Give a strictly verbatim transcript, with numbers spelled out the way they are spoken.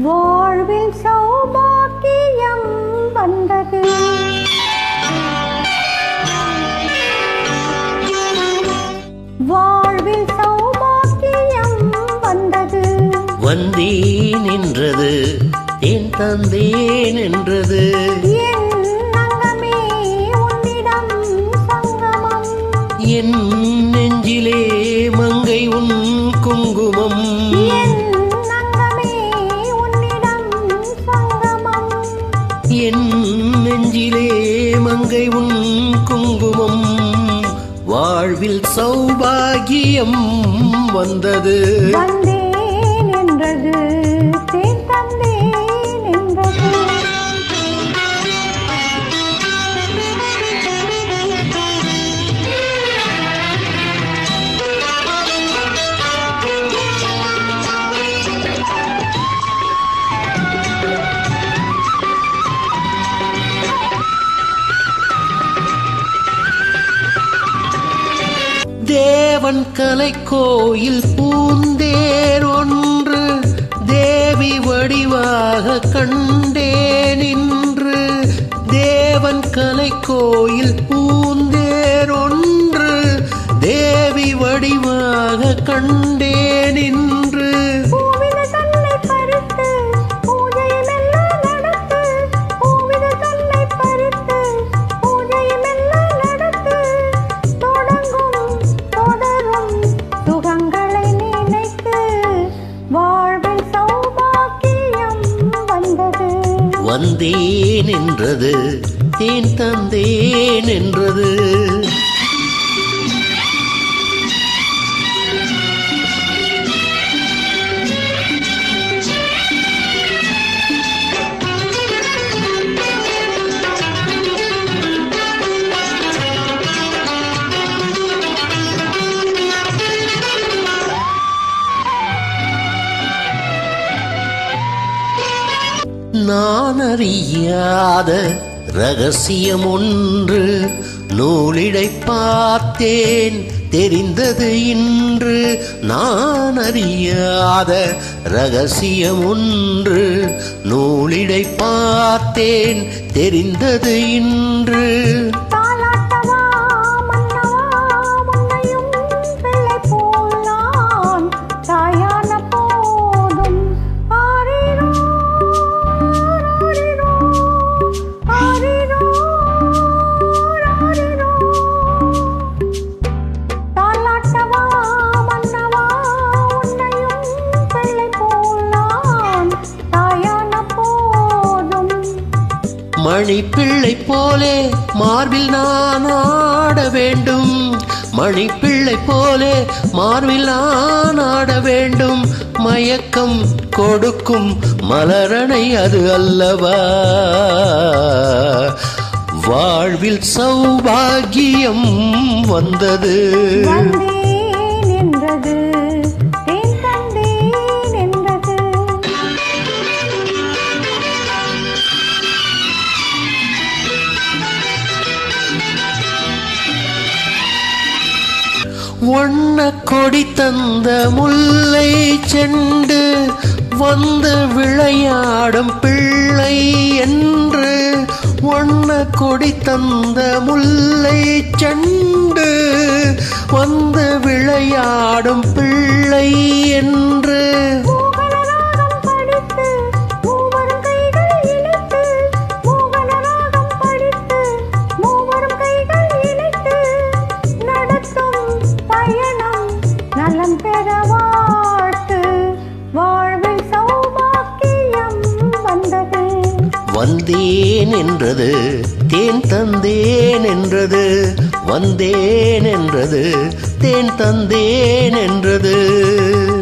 வாழ்வில் சௌபாக்கியம் வந்தது. வாழ்வில் சௌபாக்கியம் வந்தது. வந்தேன் என்றது என் தந்தேன் என்றது. என் அங்கமே உன்னிடம் சங்கமம். என் நெஞ்சிலே மங்கை உன் குங்குமம். என் அங்கமே உன்னிடம் சங்கமம். என் நெஞ்சிலே மங்கை உன் குங்குமம். வாழ்வில் சௌபாகியம் வந்தது. வந்தேன் என்றது தேன் தந்தேன் என்றது. தேவன் கலை கோயில் பூந்தேர் ஒன்று தேவி வடிவாக கண்டேன் இன்று. தேவன் கலை கோயில் பூந்தேர் ஒன்று தேவி வடிவாக கண்டேன் இன்று. வந்தேன் என்றது தேன் தந்தேன் என்றது. நான் அறியாத ரகசியம் ஒன்று நூலிடை பார்த்தேன் தெரிந்தது இன்று. நான் அறியாத ரகசியம் ஒன்று நூலிடை பார்த்தேன் தெரிந்தது இன்று. மணி பிள்ளை போலே மார்பில் நான் ஆட வேண்டும். மணி பிள்ளை போலே மார்பில் நான் ஆட வேண்டும். மயக்கம் கொடுக்கும் மலரணை அது அல்லவா. வாழ்வில் சௌபாகியம் வந்தது. வண்ண கொடி தந்த முல்லை செண்டு வந்து விளையாடும் பிள்ளை என்று. வண்ண கொடி தந்த முல்லை செண்டு வந்து விளையாடும் பிள்ளை என்று. வந்தேன் என்றது தேன் தந்தேன் என்றது. வந்தேன் என்றது தேன் தந்தேன் என்றது.